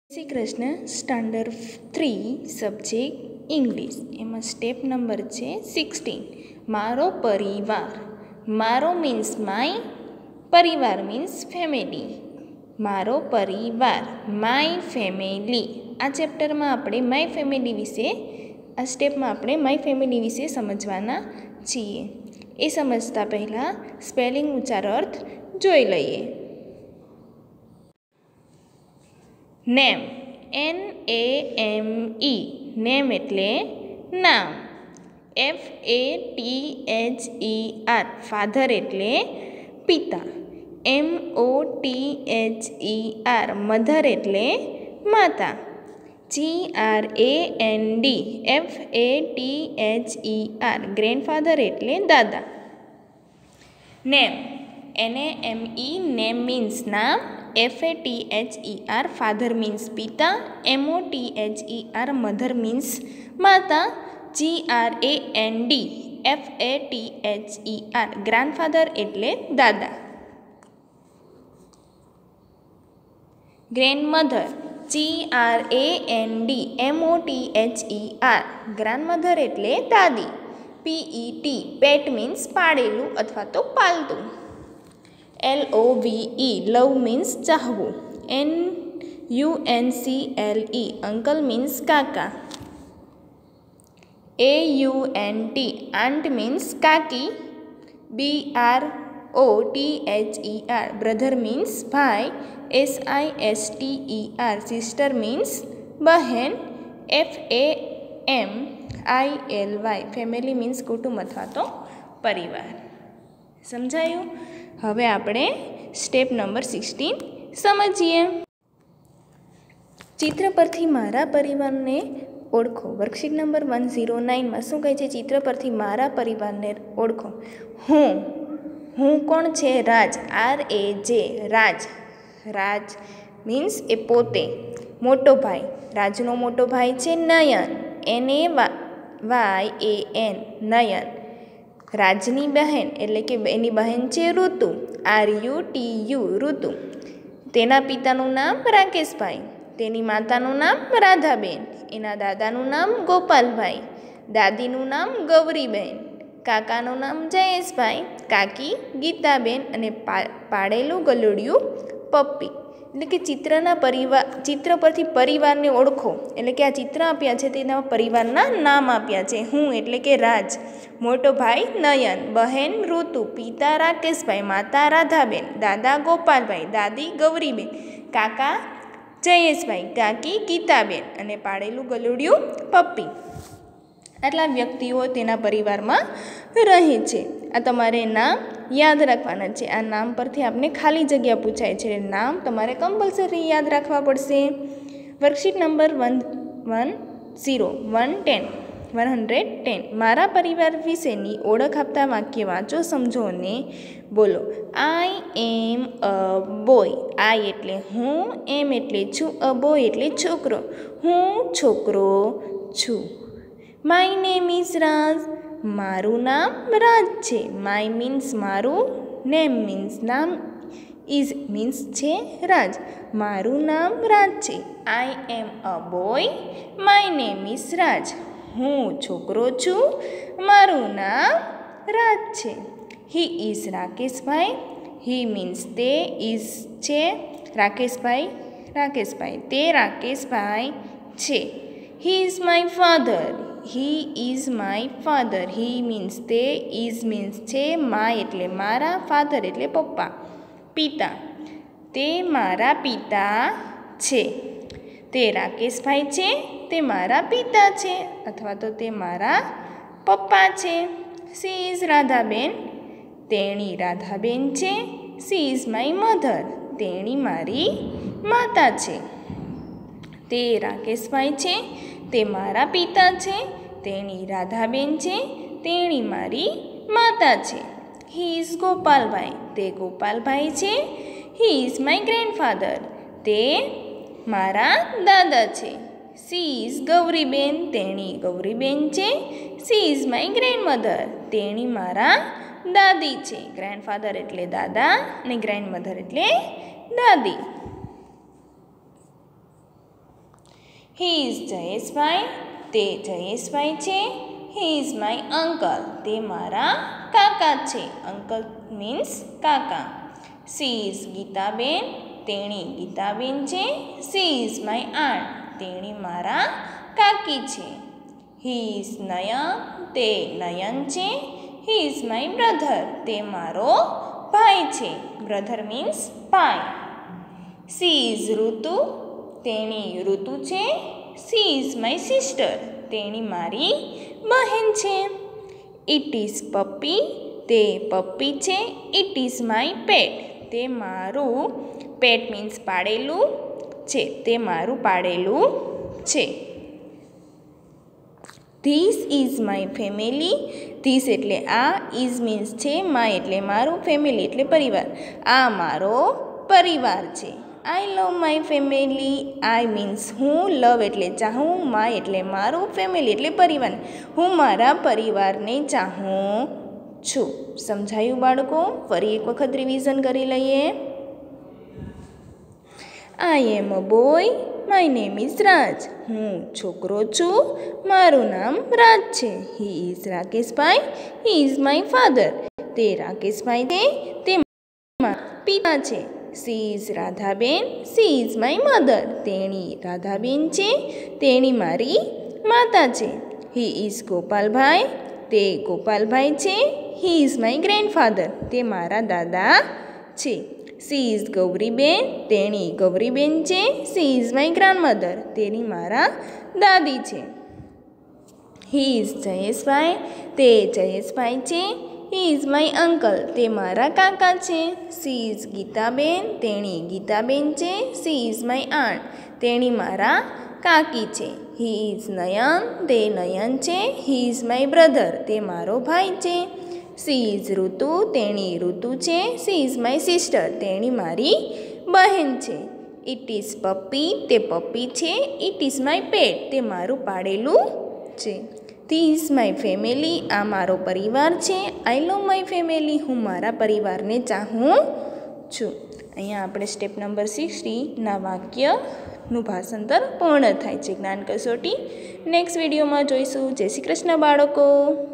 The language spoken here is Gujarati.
Shri Krishna standard 3 subject English એમાં સ્ટેપ નંબર છે 16 મારો પરિવાર. મારો મીન્સ માય, પરિવાર મીન્સ ફેમિલી. મારો પરિવાર માય ફેમિલી. આ ચેપ્ટરમાં આપણે માય ફેમિલી વિશે આ સ્ટેપમાં આપણે માય ફેમિલી વિશે સમજવાના છીએ. એ સમજતા પહેલાં સ્પેલિંગ ઉચ્ચાર અર્થ જોઈ લઈએ. નેમ, NAME, નેમ એટલે નામ. FATHER, ફાધર એટલે પિતા. MOTHER, મધર એટલે માતા. GRAND, ગ્રેન્ડફાધર એટલે દાદા. નેમ, NAME, નેમ મીન્સ નામ. FATHER, ફાધર મીન્સ પિતા. MOTHER, મધર મીન્સ માતા. GRAND, FATHER, ગ્રાન્ડફાધર એટલે દાદા. ગ્રેન્ડમધર, GRANDMOTHER, ગ્રાન્ડમધર એટલે દાદી. PET, પેટ મીન્સ પાળેલું અથવા તો પાલતું. LOVE, લવ મીન્સ ચાહવું. NUNCLE, અંકલ મીન્સ કાકા. AUNT, આંટ મીન્સ કાકી. BROTHER, બ્રધર મીન્સ ભાઈ. SISTER, સિસ્ટર મીન્સ બહેન. FAMILY, ફેમિલી મીન્સ કુટુંબ અથવા તો પરિવાર. સમજાયું? હવે આપણે સ્ટેપ નંબર 16 સમજીએ. ચિત્ર પરથી મારા પરિવારને ઓળખો. વર્કશીટ નંબર 109માં શું કહે છે? ચિત્ર પરથી મારા પરિવારને ઓળખો. હું કોણ છે? રાજ. RAJ, રાજ. રાજ મીન્સ એ પોતે. મોટો ભાઈ, રાજનો મોટો ભાઈ છે નયન. NAYAN, નયન. રાજની બહેન એટલે કે એની બહેન છે ઋતુ. RUTU, ઋતુ. તેના પિતાનું નામ રાકેશભાઈ. તેની માતાનું નામ રાધાબેન. એના દાદાનું નામ ગોપાલભાઈ. દાદીનું નામ ગૌરીબેન. કાકાનું નામ જયેશભાઈ. કાકી ગીતાબેન. અને પાળેલું ગલુડિયું પપ્પી. એટલે કે ચિત્ર પરથી પરિવારને ઓળખો. એટલે કે આ ચિત્ર આપ્યા છે તેના પરિવારના નામ આપ્યા છે. હું એટલે કે રાજ. મોટો ભાઈ નયન. બહેન ઋતુ. પિતા રાકેશભાઈ. માતા રાધાબેન. દાદા ગોપાલભાઈ. દાદી ગૌરીબેન. કાકા જયેશભાઈ. કાકી ગીતાબેન. અને પાળેલું ગલુડિયું પપ્પી. આટલા વ્યક્તિઓ તેના પરિવારમાં રહે છે. આ તમારે નામ યાદ રાખવાના છે. આ નામ પરથી આપને ખાલી જગ્યા પૂછાય છે. નામ તમારે કમ્પલસરી યાદ રાખવા પડશે. Worksheet number 110. મારા પરિવાર વિશેની ઓળખ આપતા વાક્ય વાંચો, સમજો અને બોલો. I am a boy. I એટલે હું. એમ એટલે છું. અ બોય એટલે છોકરો. હું છોકરો છું. My name is રાજ. મારું નામ રાજ છે. My મીન્સ મારું. નેમ મીન્સ નામ. ઇઝ મીન્સ છે રાજ. મારું નામ રાજ છે. I am a boy. My name is રાજ. હું છોકરો છું. મારું નામ રાજ છે. He is Rakeshbhai. He means તે. ઇઝ છે રાકેશભાઈ. તે રાકેશભાઈ છે. He is my father. He is my father. He means તે. ઇઝ મીન્સ છે. my એટલે મારા. father એટલે પપ્પા. પિતા, તે મારા પિતા છે. તે રાકેશભાઈ છે. તે મારા પિતા છે અથવા તો તે મારા પપ્પા છે. She is Radhaben. તેણી રાધાબેન છે. She is my mother. તેણી મારી માતા છે. તે રાકેશભાઈ છે. તે મારા પિતા છે. તેણી રાધાબેન છે. તેણી મારી માતા છે. He is ગોપાલભાઈ. તે ગોપાલભાઈ છે. He is my grandfather. તે મારા દાદા છે. She is Gauriben. તેણી ગૌરીબેન છે. She is my grandmother. તેણી મારા દાદી છે. ગ્રેન્ડફાધર એટલે દાદા અને ગ્રેન્ડમધર એટલે દાદી. હી ઇઝ જયેશભાઈ, તે જયેશભાઈ છે. હી ઇઝ માય અંકલ, તે મારા કાકા છે. અંકલ મીન્સ કાકા. સી ઇઝ ગીતાબેન, તેણી ગીતાબેન છે. સી ઇઝ માય આન્ટ, તેણી મારા કાકી છે. હી ઇઝ નયન, તે નયન છે. હી ઇઝ માય બ્રધર, તે મારો ભાઈ છે. બ્રધર મીન્સ ભાઈ. સી ઇઝ ઋતુ, તેણી ઋતુ છે. સી ઇઝ માય સિસ્ટર, તેણી મારી બહેન છે. ઇટ ઇઝ પપ્પી, તે પપ્પી છે. ઇટ ઇઝ માય પેટ, તે મારું પેટ મીન્સ પાળેલું છે, તે મારું પાળેલું છે. This is my family, this એટલે આ, ઇઝ મીન્સ છે, માય એટલે મારું, ફેમિલી એટલે પરિવાર. આ મારો પરિવાર છે. I love my family, I means હું, લવ એટલે ચાહું, માય એટલે મારું, ફેમિલી એટલે પરિવાર. હું મારા પરિવારને ચાહું છું. સમજાયું બાળકો? ફરી એક વખત રિવિઝન કરી લઈએ. I am a boy, my name is Raj. હું છોકરો છું, મારું નામ રાજ છે. હી ઇઝ રાકેશભાઈ, હી ઇઝ માય ફાધર, તે રાકેશભાઈ છે, તે મારા પિતા છે. સી ઇઝ રાધાબેન, સી ઇઝ માય મધર, તેણી રાધાબેન છે, તેણી મારી માતા છે. હી ઇઝ ગોપાલભાઈ, તે ગોપાલભાઈ છે. હી ઇઝ માય ગ્રેન્ડફાધર, તે મારા દાદા છે. સી ઇઝ ગૌરીબેન, તેણી ગૌરીબેન છે. સી ઇઝ માય ગ્રાન્ડમધર, તેણી મારા દાદી છે. હી ઇઝ જયેશભાઈ, તે જયેશભાઈ છે. હી ઇઝ માય અંકલ, તે મારા કાકા છે. સી ઇઝ ગીતાબેન, તેણી ગીતાબેન છે. સી ઇઝ માય આન્ટ, તેણી મારા કાકી છે. હી ઇઝ નયન, તે નયન છે. હી ઇઝ માય બ્રધર, તે મારો ભાઈ છે. સી ઇઝ ઋતુ, તેણી ઋતુ છે. સી ઇઝ માય સિસ્ટર, તેણી મારી બહેન છે. ઇટ ઇઝ પપ્પી, તે પપ્પી છે. ઇટ ઇઝ માય પેટ, તે મારું પાળેલું છે. ધીસ માય ફેમિલી, આ મારો પરિવાર છે. આઈ લવ માય ફેમિલી, હું મારા પરિવારને ચાહું છું. અહીંયા આપણે સ્ટેપ નંબર 60ના વાક્યનું ભાષાંતર પૂર્ણ થાય છે. જ્ઞાન કસોટી નેક્સ્ટ વિડીયોમાં જોઈશું. જય શ્રી કૃષ્ણ બાળકો.